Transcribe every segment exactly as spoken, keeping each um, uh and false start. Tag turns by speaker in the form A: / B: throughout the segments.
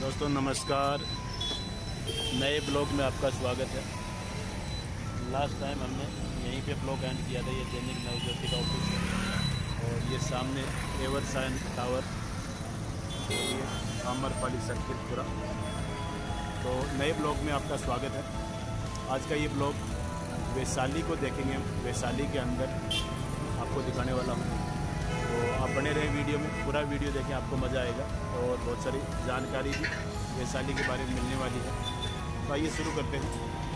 A: दोस्तों नमस्कार, नए ब्लॉग में आपका स्वागत है। लास्ट टाइम हमने यहीं पे ब्लॉग एंड किया था। ये दैनिक नवज्योति का ऑफिस है और ये सामने एवरसाइन टावर, ये आम्रपाली सर्किट पूरा। तो नए ब्लॉग में आपका स्वागत है। आज का ये ब्लॉग वैशाली को देखेंगे हम। वैशाली के अंदर आपको दिखाने वाला हूँ, तो आप बने रहे वीडियो में। पूरा वीडियो देखें, आपको मज़ा आएगा और बहुत सारी जानकारी भी वैशाली के बारे में मिलने वाली है। तो आइए शुरू करते हैं।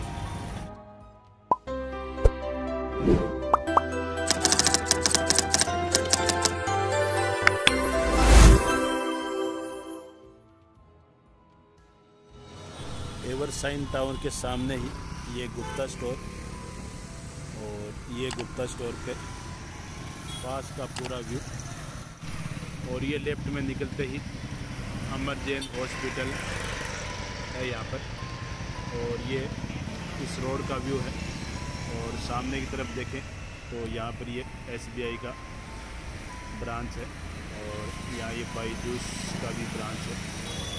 A: एवरसाइन टावर के सामने ही ये गुप्ता स्टोर, और ये गुप्ता स्टोर के पास का पूरा व्यू। और ये लेफ्ट में निकलते ही अमर जैन हॉस्पिटल है यहाँ पर, और ये इस रोड का व्यू है। और सामने की तरफ देखें तो यहाँ पर ये एस बी आई का ब्रांच है, और यहाँ ये बाईजूस का भी ब्रांच है।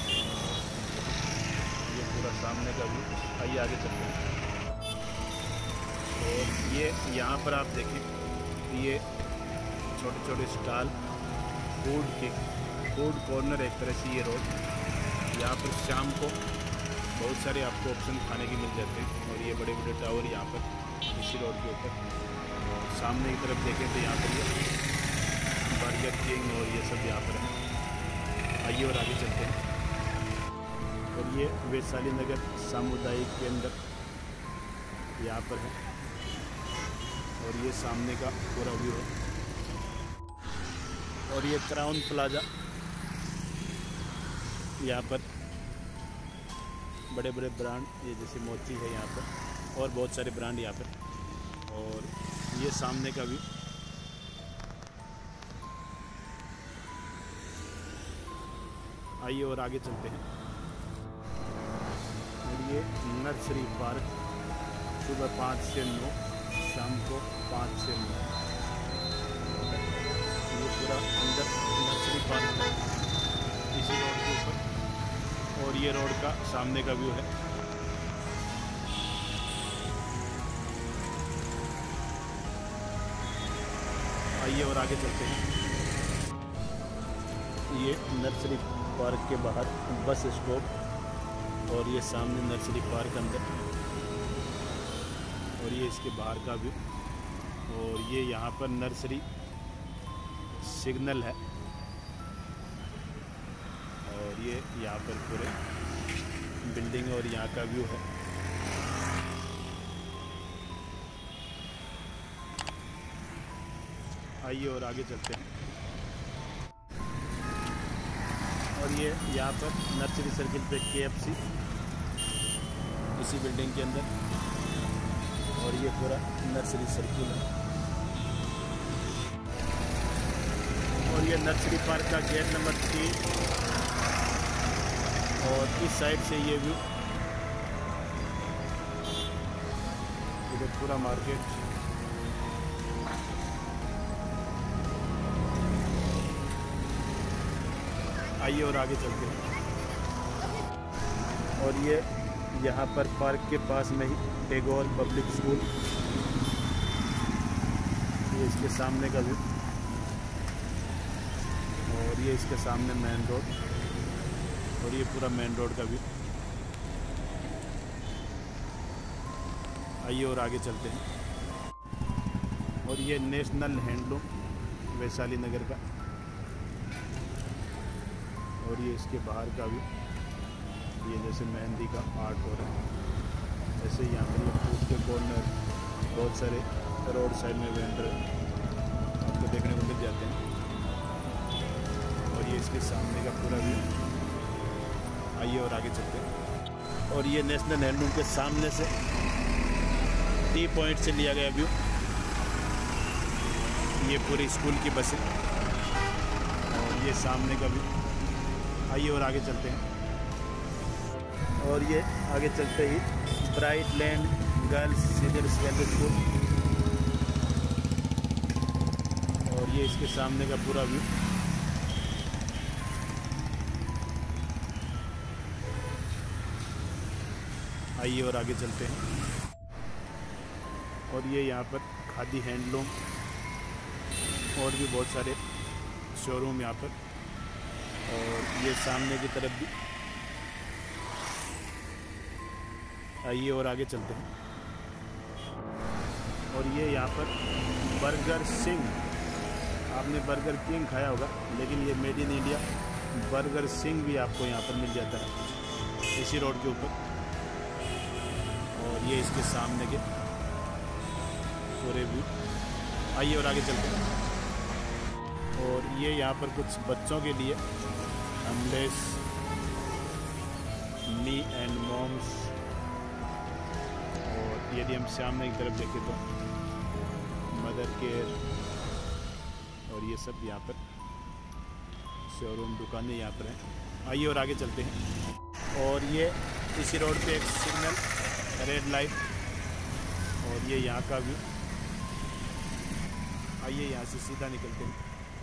A: ये पूरा सामने का व्यू। आइए आगे चलते हैं। और ये यहाँ पर आप देखें, ये छोटे छोटे स्टॉल, फूड के फूड कॉर्नर एक तरह से ये रोड। यहाँ पर शाम को बहुत सारे आपको ऑप्शन खाने के मिल जाते हैं। और ये बड़े बड़े टावर यहाँ पर इसी रोड के ऊपर। और सामने की तरफ देखें तो यहाँ पर ये बर्गर किंग और ये सब यहाँ पर है। आइए और आगे चलते हैं। और ये वैशाली नगर सामुदायिक केंद्र यहाँ पर है, और ये सामने का पूरा व्यू है। और ये क्राउन प्लाजा, यहाँ पर बड़े बड़े ब्रांड, ये जैसे मोची है यहाँ पर, और बहुत सारे ब्रांड यहाँ पर। और ये सामने का व्यू। आइए और आगे चलते हैं। और ये नर्सरी पार्क, सुबह पाँच से नौ, शाम को पाँच से नौ। ये पूरा अंदर नर्सरी पार्क है इसी रोड के ऊपर, और ये रोड का सामने का व्यू है। आइए और आगे चलते हैं। ये नर्सरी पार्क के बाहर बस स्टॉप, और ये सामने नर्सरी पार्क अंदर, और ये इसके बाहर का व्यू। और ये यहाँ पर नर्सरी सिग्नल है, और ये यहाँ पर पूरे बिल्डिंग और यहाँ का व्यू है। आइए और आगे चलते हैं। और ये यहाँ पर नर्सरी सर्किल पे के एफ सी इसी बिल्डिंग के अंदर, और ये पूरा नर्सरी सर्किल है। और ये नर्सरी पार्क का गेट नंबर तीन, और इस साइड से ये व्यू। इधर पूरा मार्केट। आइए और आगे चलते हैं। और ये यहाँ पर पार्क के पास में ही टैगोर पब्लिक स्कूल, ये इसके सामने का व्यू। और ये इसके सामने मेन रोड, और ये पूरा मेन रोड का व्यू। आइए और आगे चलते हैं। और ये नेशनल हैंडलूम वैशाली नगर का, और ये इसके बाहर का व्यू। ये जैसे मेहंदी का आर्ट हो रहा है, ऐसे यहाँ पर ये फूड के कॉर्नर, बहुत सारे रोड साइड में वेंडर आपको देखने को मिल जाते हैं। और ये इसके सामने का पूरा व्यू। आइए और आगे चलते हैं। और ये नेशनल हैंडलूम के सामने से टी पॉइंट से लिया गया व्यू। ये पूरी स्कूल की बसें, और ये सामने का व्यू। आइए और आगे चलते हैं। और ये आगे चलते ही bright land girls senior secondary school, और ये इसके सामने का पूरा व्यू। आइए और आगे चलते हैं। और ये यहाँ पर खादी हैंडलूम और भी बहुत सारे शोरूम यहाँ पर। और ये सामने की तरफ भी, आइए और आगे चलते हैं। और ये यहाँ पर बर्गर सिंह, आपने बर्गर किंग खाया होगा, लेकिन ये made in India burger Singh भी आपको यहाँ पर मिल जाता है इसी रोड के ऊपर। और ये इसके सामने के पूरे व्यू। आइए और आगे चलते हैं। और ये यहाँ पर कुछ बच्चों के लिए अनलेस मी एंड मॉम्स। और यदि हम सामने की तरफ देखें तो मदर केयर और ये सब यहाँ पर शोरूम दुकानें यहाँ पर हैं। आइए और आगे चलते हैं। और ये इसी रोड पे एक सिग्नल रेड लाइट और ये यहाँ का व्यू। आइए यहाँ से सीधा निकलते हैं।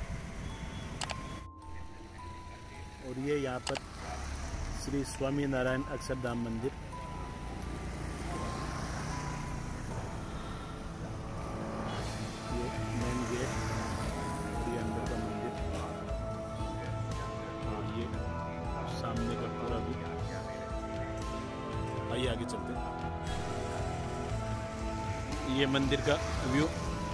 A: और ये यहाँ पर श्री स्वामी नारायण अक्षरधाम मंदिर। ये मेन गेट और ये अंदर का मंदिर। और ये सामने का पूरा व्यू। आइए आगे चलते हैं। ये मंदिर का व्यू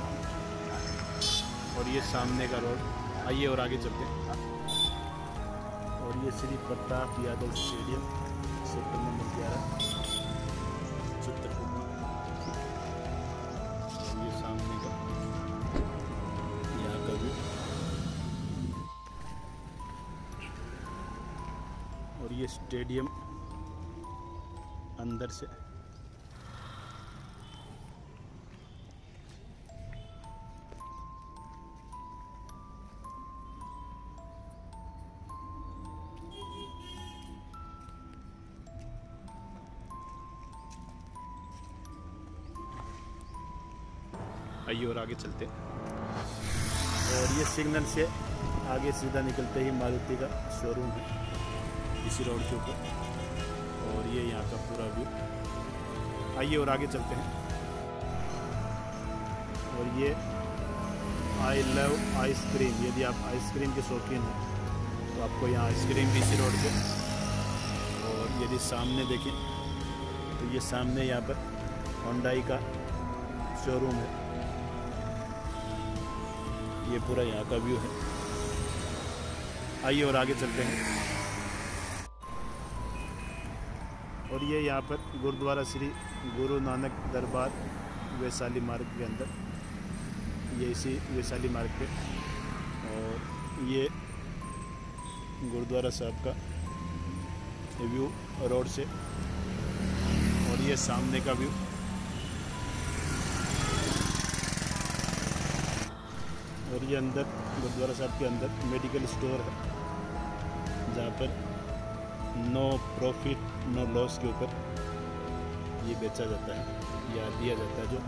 A: और ये सामने का रोड। आइए और आगे चलते हैं। और ये Shri Pratap Yadav stadium sector number ग्यारह चित्रकूट। ये सामने का यहाँ का व्यू। और ये स्टेडियम अंदर से। आइए और आगे चलते हैं। और ये सिग्नल से आगे सीधा निकलते ही मारुति का शोरूम है इसी रोड के ऊपर। और ये यहाँ का पूरा व्यू। आइए और आगे चलते हैं। और ये आई लव आइसक्रीम, यदि आप आइसक्रीम के शौकीन हैं तो आपको यहाँ आइसक्रीम भी इसी रोड पे। और यदि सामने देखें तो ये सामने यहाँ पर होंडाई का शोरूम है। ये पूरा यहाँ का व्यू है। आइए और आगे चलते हैं। और ये यहाँ पर गुरुद्वारा श्री गुरु नानक दरबार वैशाली मार्ग के अंदर, ये इसी वैशाली मार्ग पे। और ये गुरुद्वारा साहब का व्यू रोड से। और ये सामने का व्यू। और ये अंदर गुरुद्वारा साहब के अंदर मेडिकल स्टोर है जहाँ पर नो प्रॉफिट नो लॉस के ऊपर ये बेचा जाता है या दिया जाता है। जो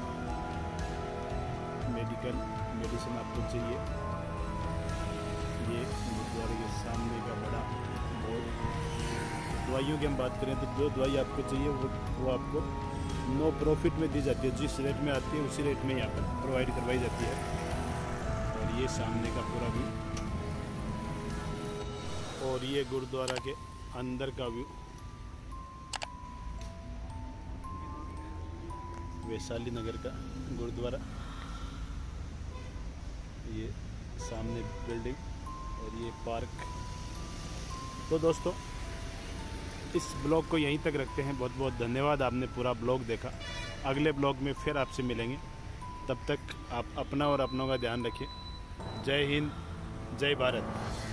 A: मेडिकल मेडिसिन आपको चाहिए, ये गुरुद्वारे के सामने का बड़ा बोर्ड। दवाइयों की हम बात करें तो जो दवाई आपको चाहिए वो वो आपको नो प्रॉफिट में दी जाती है। जिस रेट में आती है उसी रेट में यहाँ पर प्रोवाइड करवाई जाती है। और ये सामने का पूरा व्यू। और ये गुरुद्वारा के अंदर का व्यू। वैशाली नगर का गुरुद्वारा। ये सामने बिल्डिंग और ये पार्क। तो दोस्तों इस ब्लॉग को यहीं तक रखते हैं। बहुत बहुत धन्यवाद, आपने पूरा ब्लॉग देखा। अगले ब्लॉग में फिर आपसे मिलेंगे। तब तक आप अपना और अपनों का ध्यान रखिए। जय हिंद, जय भारत।